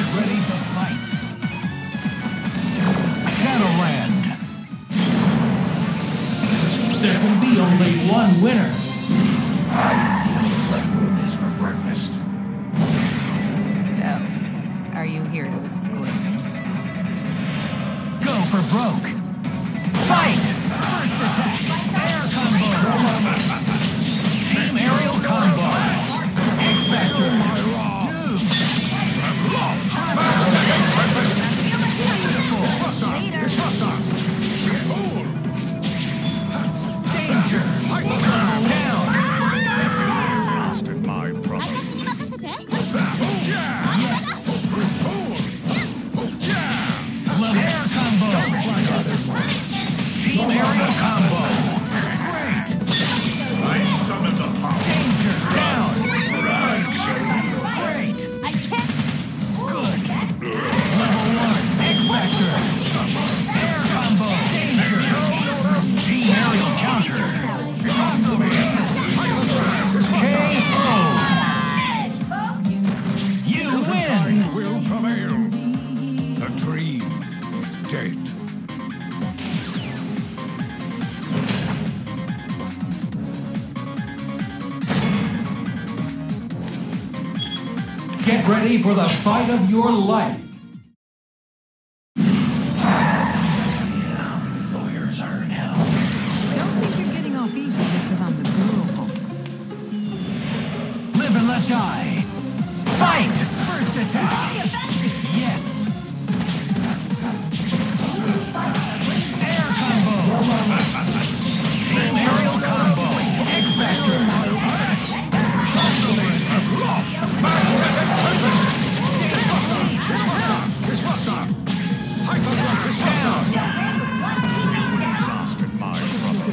ready to fight. Shadowland. There can be only one winner. It's like rudeness for breakfast. So, are you here to escort me? Go for broke. Fight! First attack. Air combo. Team aerial combo. X-Factor. Danger. Down. Lost in my problem. Air combo. Team aerial combo. I summoned the power. Danger. Down. Run, Shady. Great. I can't. Good. Level 1. X-Factor. Air combo. Danger. Team aerial counter. KO. You win. Will prevail. The dream is dead. Get ready for the fight of your life. Lawyers are now. Don't think you're getting off easy just because I'm the girl. Live and let die. Fight! First attack. Yes. Air combo. Team aerial combo. X-Factor. Lost in my problem.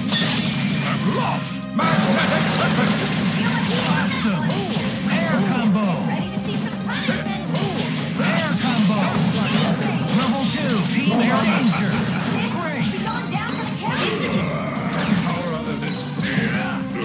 Awesome. Air combo. Air combo. Level 2. Team air danger. Great. Power under this spear.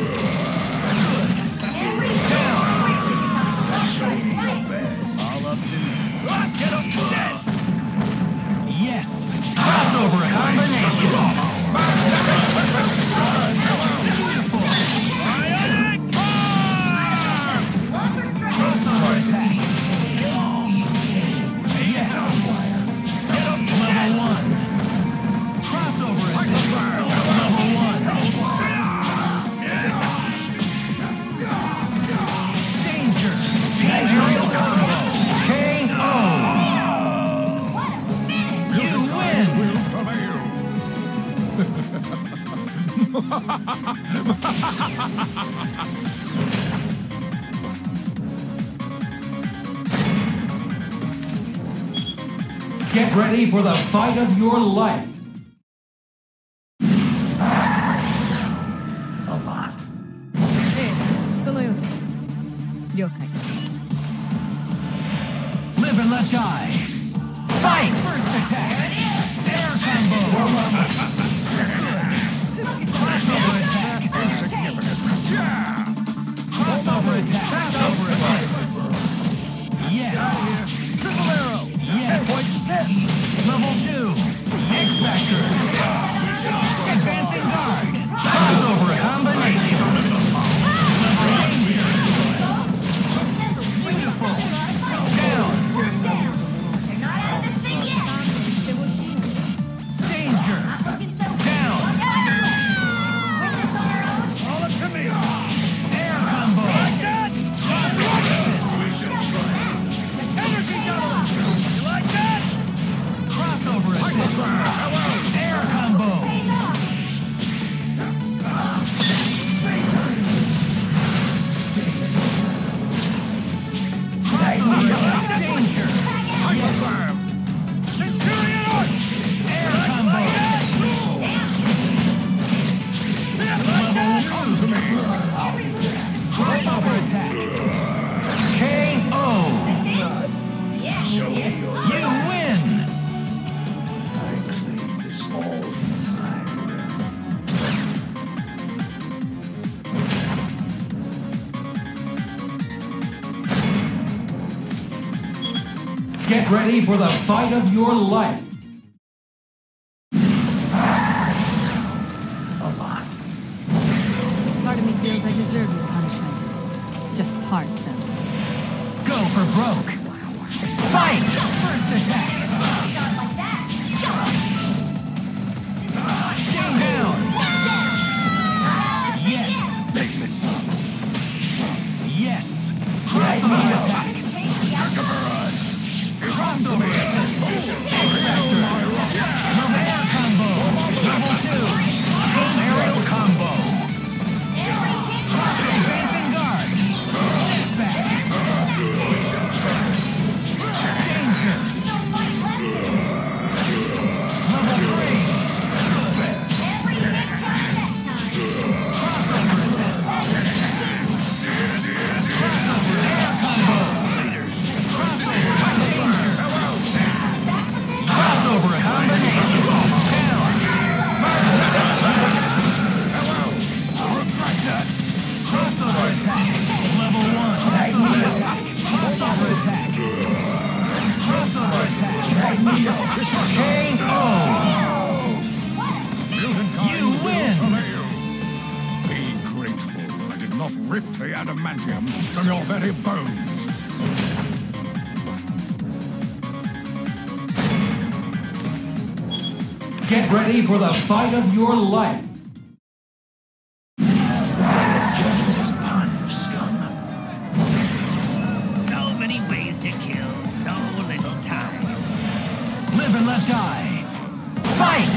Show me your best. All up to you. Get up to that. Yes. Crossover combination. Beautiful. Crossover attack. Yes. Get up. Level 1. Crossover attack. Level 1. Danger. Team aerial combo. KO. You win. Will prevail. Get ready for the fight of your life. A lot. そのようです。了解。 Live and let die. Fight! First attack. Air combo. Crossover attack. Insignificant. Crossover attack. Crossover attack. Yes. Triple arrow. Yes. Level 2. X-Factor. Advancing guard. Crossover combination. Beautiful. Down. Danger. Get ready for the fight of your life. Part of me feels I deserve your punishment. Just part, though. Go for broke. Fight! First attack. Down. Yes. Yes. Attack. Crossover. Air combo. Level 2. Aerial combo. Advancing guard. Step back. Danger. Level 3. Crossover combination. Crossover attack. Level 1. Crossover attack. Crossover attack. KO. You win. Be grateful I did not rip the adamantium from your very bones. Get ready for the fight of your life. So many ways to kill so little time. Live and let die. Fight!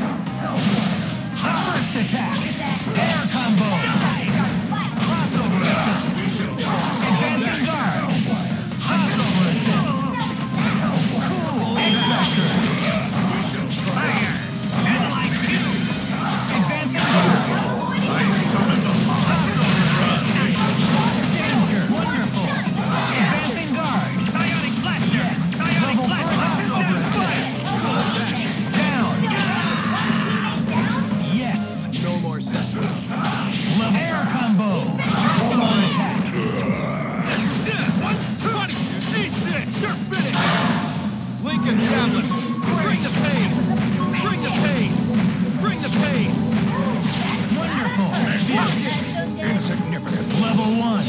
First attack. Air combo. Crossover attack. Advancing guard. Crossover attack. Cool. X-Factor. Fire! And like you! Advancing guard. Danger. Wonderful. Advancing guard. Psionic blaster! Psionic Level blaster! 4 crossover attack. Down. Yes. No more setbacks. Level air combo. Crossover attack. Eat this! You're finished! Lincoln Gablin! Bring the pain! Bring the pain! Bring the pain! Wonderful. Insignificant. Level 1.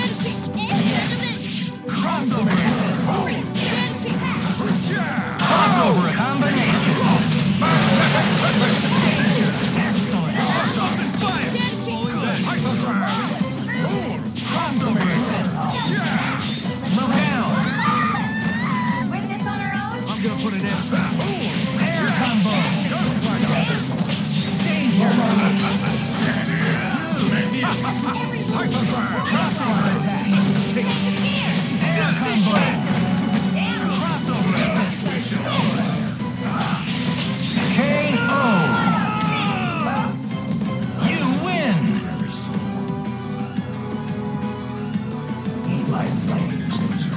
Crossover attack. Crossover combination. Excellent. Crossover attack. Look out. I'm gonna put an end to that. Air combo. Danger. Crossover attack. Air combo. Crossover attack. KO. You win. Eat my flames.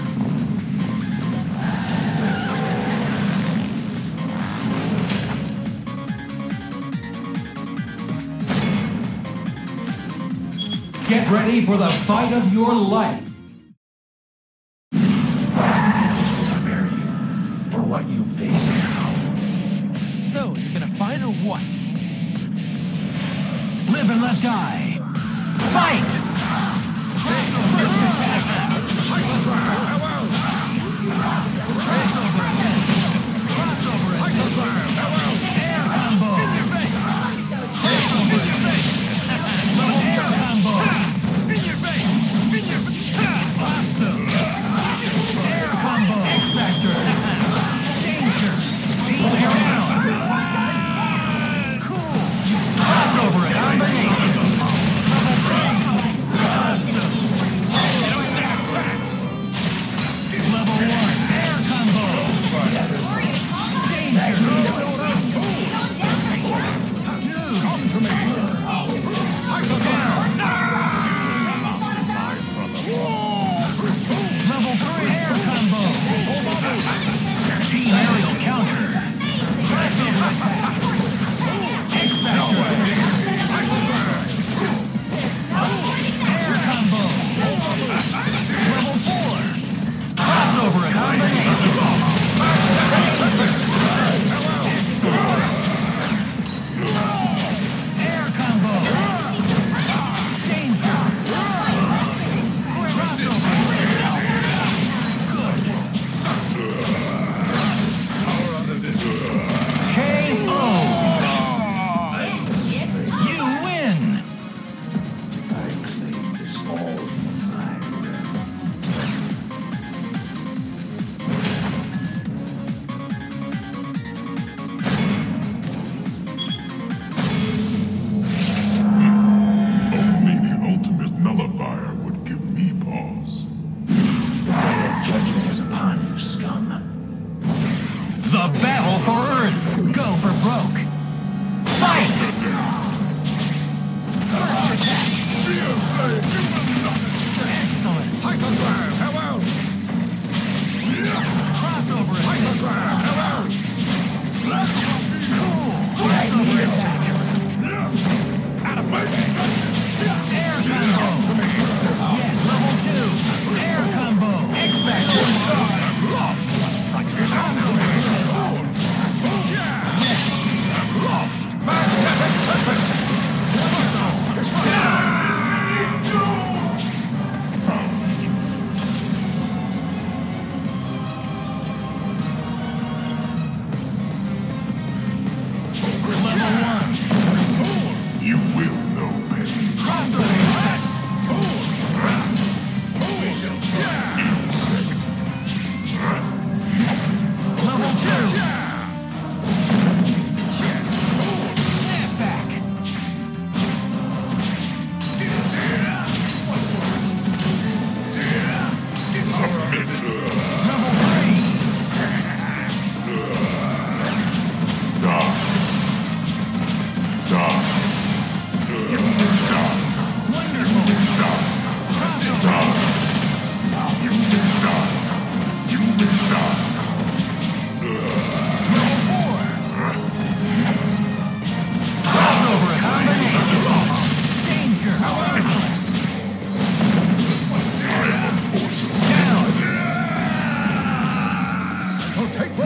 Get ready for the fight of your life. Prepare you for what you face now. So, you're gonna fight or what? Live and let die. Fight! Crossover attack. Crossover attack. Air combo. Crossover attack. Air combo. Awesome. Air combo. X-Factor. Danger. Air down. Cool. Crossover combination.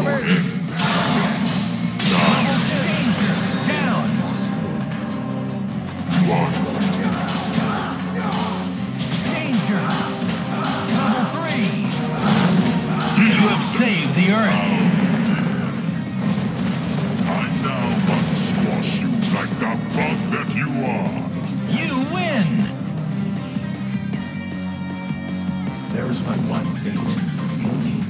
Down. Danger. Level 3. You have saved the Earth. I now must squash you like the bug that you are. You win. There is but one thing you need.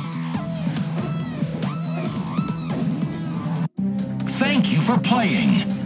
Thank you for playing.